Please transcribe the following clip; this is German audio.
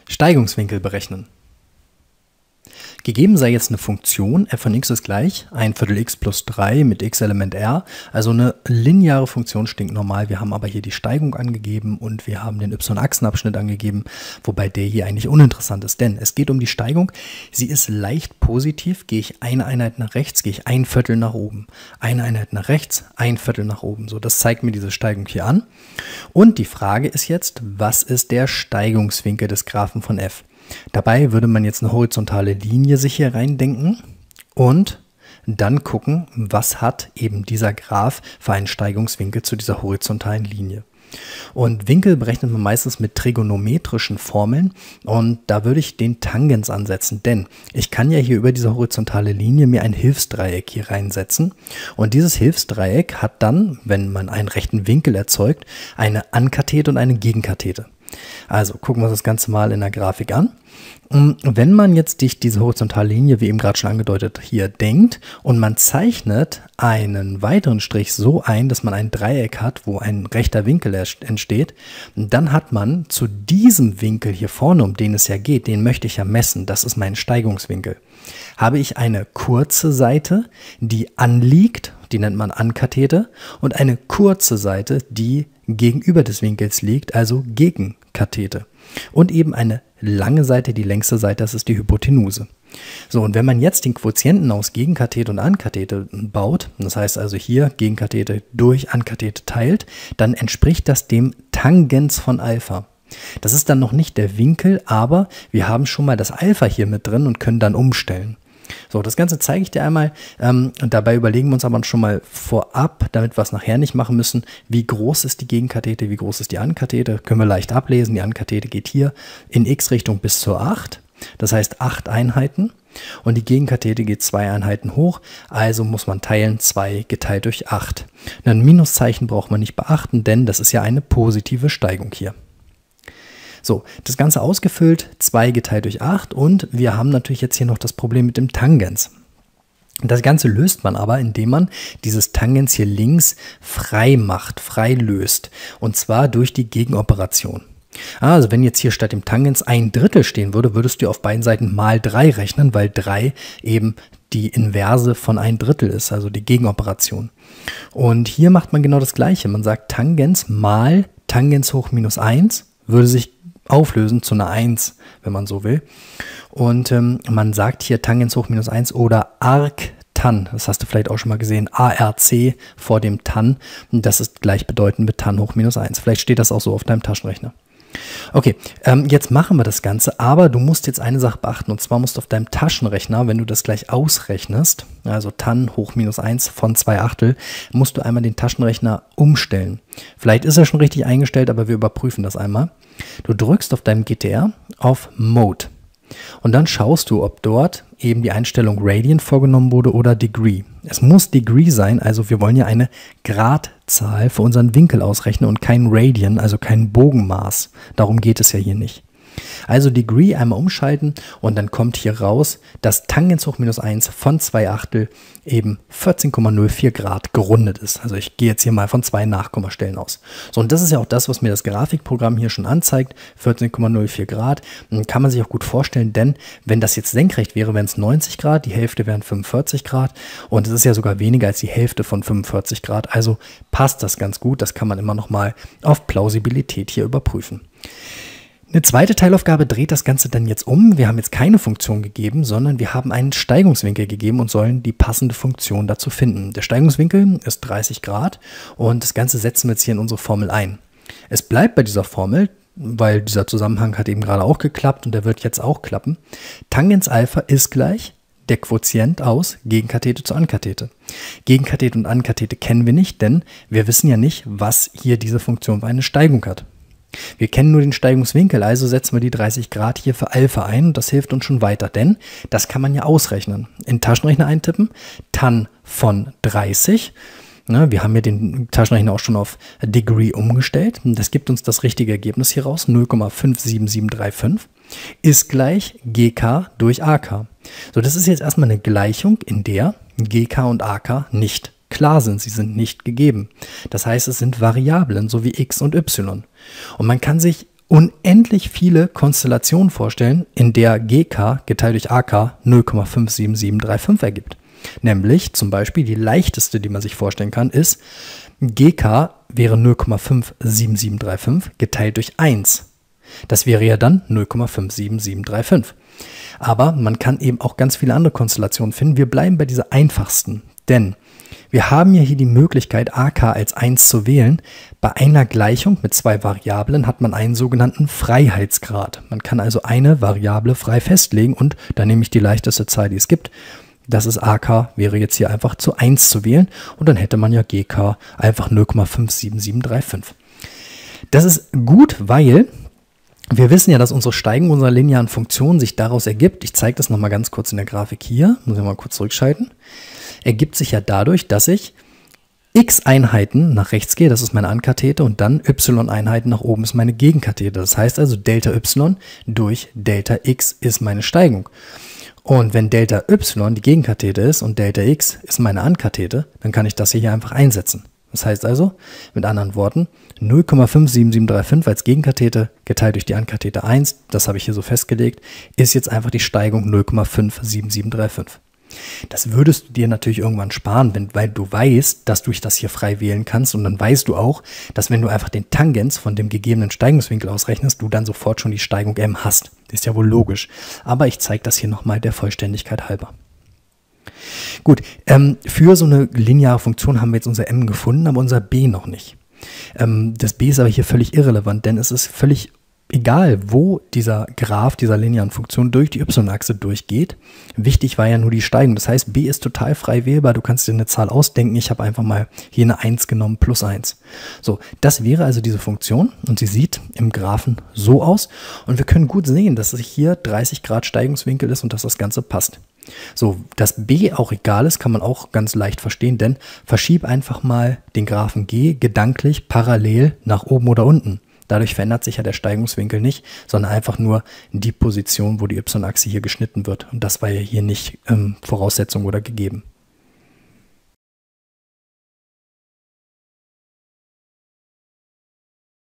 Steigungswinkel berechnen. Gegeben sei jetzt eine Funktion, f von x ist gleich 1/4 x plus 3 mit x Element r, also eine lineare Funktion stinknormal. Wir haben aber hier die Steigung angegeben und wir haben den y-Achsenabschnitt angegeben, wobei der hier eigentlich uninteressant ist, denn es geht um die Steigung. Sie ist leicht positiv, gehe ich eine Einheit nach rechts, gehe ich 1/4 nach oben. Eine Einheit nach rechts, 1/4 nach oben. So, das zeigt mir diese Steigung hier an. Und die Frage ist jetzt, was ist der Steigungswinkel des Graphen von f? Dabei würde man jetzt eine horizontale Linie sich hier reindenken und dann gucken, was hat eben dieser Graph für einen Steigungswinkel zu dieser horizontalen Linie. Und Winkel berechnet man meistens mit trigonometrischen Formeln und da würde ich den Tangens ansetzen, denn ich kann ja hier über diese horizontale Linie mir ein Hilfsdreieck hier reinsetzen und dieses Hilfsdreieck hat dann, wenn man einen rechten Winkel erzeugt, eine Ankathete und eine Gegenkathete. Also gucken wir uns das Ganze mal in der Grafik an. Wenn man jetzt diese horizontale Linie, wie eben gerade schon angedeutet, hier denkt und man zeichnet einen weiteren Strich so ein, dass man ein Dreieck hat, wo ein rechter Winkel entsteht, dann hat man zu diesem Winkel hier vorne, um den es ja geht, den möchte ich ja messen, das ist mein Steigungswinkel. Habe ich eine kurze Seite, die anliegt, die nennt man Ankathete, und eine kurze Seite, die gegenüber des Winkels liegt, also Gegenkathete. Und eben eine lange Seite, die längste Seite, das ist die Hypotenuse. So, und wenn man jetzt den Quotienten aus Gegenkathete und Ankathete baut, das heißt also hier Gegenkathete durch Ankathete teilt, dann entspricht das dem Tangens von Alpha. Das ist dann noch nicht der Winkel, aber wir haben schon mal das Alpha hier mit drin und können dann umstellen. So, das Ganze zeige ich dir einmal. Dabei überlegen wir uns aber schon mal vorab, damit wir es nachher nicht machen müssen, wie groß ist die Gegenkathete, wie groß ist die Ankathete. Können wir leicht ablesen. Die Ankathete geht hier in x-Richtung bis zur 8. Das heißt 8 Einheiten. Und die Gegenkathete geht 2 Einheiten hoch. Also muss man teilen 2 geteilt durch 8. Ein Minuszeichen braucht man nicht beachten, denn das ist ja eine positive Steigung hier. So, das Ganze ausgefüllt, 2 geteilt durch 8 und wir haben natürlich jetzt hier noch das Problem mit dem Tangens. Das Ganze löst man aber, indem man dieses Tangens hier links frei macht, frei löst und zwar durch die Gegenoperation. Also wenn jetzt hier statt dem Tangens 1/3 stehen würde, würdest du auf beiden Seiten mal 3 rechnen, weil 3 eben die Inverse von 1/3 ist, also die Gegenoperation. Und hier macht man genau das Gleiche. Man sagt Tangens mal Tangens hoch minus 1 würde sich auflösen zu einer 1, wenn man so will. Und man sagt hier Tangens hoch minus 1 oder Arctan. Das hast du vielleicht auch schon mal gesehen. ARC vor dem Tan. Das ist gleichbedeutend mit Tan hoch minus 1. Vielleicht steht das auch so auf deinem Taschenrechner. Okay, jetzt machen wir das Ganze, aber du musst jetzt eine Sache beachten und zwar musst du auf deinem Taschenrechner, wenn du das gleich ausrechnest, also Tan hoch minus 1 von 2/8, musst du einmal den Taschenrechner umstellen. Vielleicht ist er schon richtig eingestellt, aber wir überprüfen das einmal. Du drückst auf deinem GTR auf Mode und dann schaust du, ob dort eben die Einstellung Radian vorgenommen wurde oder Degree. Es muss Degree sein, also wir wollen ja eine Gradzahl für unseren Winkel ausrechnen und kein Radian, also kein Bogenmaß. Darum geht es ja hier nicht. Also Degree einmal umschalten und dann kommt hier raus, dass Tangens hoch minus 1 von 2/8 eben 14,04 Grad gerundet ist. Also ich gehe jetzt hier mal von 2 Nachkommastellen aus. So, und das ist ja auch das, was mir das Grafikprogramm hier schon anzeigt, 14,04 Grad. Kann man sich auch gut vorstellen, denn wenn das jetzt senkrecht wäre, wären es 90 Grad, die Hälfte wären 45 Grad und es ist ja sogar weniger als die Hälfte von 45 Grad. Also passt das ganz gut, das kann man immer noch mal auf Plausibilität hier überprüfen. Eine zweite Teilaufgabe dreht das Ganze dann jetzt um. Wir haben jetzt keine Funktion gegeben, sondern wir haben einen Steigungswinkel gegeben und sollen die passende Funktion dazu finden. Der Steigungswinkel ist 30 Grad und das Ganze setzen wir jetzt hier in unsere Formel ein. Es bleibt bei dieser Formel, weil dieser Zusammenhang hat eben gerade auch geklappt und der wird jetzt auch klappen. Tangens Alpha ist gleich der Quotient aus Gegenkathete zu Ankathete. Gegenkathete und Ankathete kennen wir nicht, denn wir wissen ja nicht, was hier diese Funktion für eine Steigung hat. Wir kennen nur den Steigungswinkel, also setzen wir die 30 Grad hier für Alpha ein und das hilft uns schon weiter, denn das kann man ja ausrechnen. In den Taschenrechner eintippen, Tan von 30, wir haben hier den Taschenrechner auch schon auf Degree umgestellt, das gibt uns das richtige Ergebnis hier raus, 0,57735, ist gleich GK durch AK. So, das ist jetzt erstmal eine Gleichung, in der GK und AK nicht klar sind, sie sind nicht gegeben. Das heißt, es sind Variablen, so wie x und y. Und man kann sich unendlich viele Konstellationen vorstellen, in der GK geteilt durch AK 0,57735 ergibt. Nämlich zum Beispiel die leichteste, die man sich vorstellen kann, ist GK wäre 0,57735 geteilt durch 1. Das wäre ja dann 0,57735. Aber man kann eben auch ganz viele andere Konstellationen finden. Wir bleiben bei dieser einfachsten, denn wir haben ja hier die Möglichkeit, AK als 1 zu wählen. Bei einer Gleichung mit zwei Variablen hat man einen sogenannten Freiheitsgrad. Man kann also eine Variable frei festlegen und dann nehme ich die leichteste Zahl, die es gibt. Das ist AK, wäre jetzt hier einfach zu 1 zu wählen und dann hätte man ja GK einfach 0,57735. Das ist gut, weil wir wissen ja, dass unsere Steigung unserer linearen Funktion sich daraus ergibt. Ich zeige das nochmal ganz kurz in der Grafik hier. Muss ich mal kurz zurückschalten. Ergibt sich ja dadurch, dass ich x Einheiten nach rechts gehe, das ist meine Ankathete, und dann y Einheiten nach oben ist meine Gegenkathete. Das heißt also, Delta y durch Delta x ist meine Steigung. Und wenn Delta y die Gegenkathete ist und Delta x ist meine Ankathete, dann kann ich das hier einfach einsetzen. Das heißt also, mit anderen Worten, 0,57735 als Gegenkathete geteilt durch die Ankathete 1, das habe ich hier so festgelegt, ist jetzt einfach die Steigung 0,57735. Das würdest du dir natürlich irgendwann sparen, weil du weißt, dass du das hier frei wählen kannst, und dann weißt du auch, dass wenn du einfach den Tangens von dem gegebenen Steigungswinkel ausrechnest, du dann sofort schon die Steigung m hast. Das ist ja wohl logisch. Aber ich zeige das hier nochmal der Vollständigkeit halber. Gut, für so eine lineare Funktion haben wir jetzt unser m gefunden, aber unser b noch nicht. Das b ist aber hier völlig irrelevant, denn es ist völlig egal, wo dieser Graph dieser linearen Funktion durch die y-Achse durchgeht. Wichtig war ja nur die Steigung. Das heißt, b ist total frei wählbar. Du kannst dir eine Zahl ausdenken. Ich habe einfach mal hier eine 1 genommen, plus 1. So, das wäre also diese Funktion, und sie sieht im Graphen so aus. Und wir können gut sehen, dass es hier 30 Grad Steigungswinkel ist und dass das Ganze passt. So, dass b auch egal ist, kann man auch ganz leicht verstehen, denn verschieb einfach mal den Graphen g gedanklich parallel nach oben oder unten. Dadurch verändert sich ja der Steigungswinkel nicht, sondern einfach nur die Position, wo die y-Achse hier geschnitten wird. Und das war ja hier nicht Voraussetzung oder gegeben.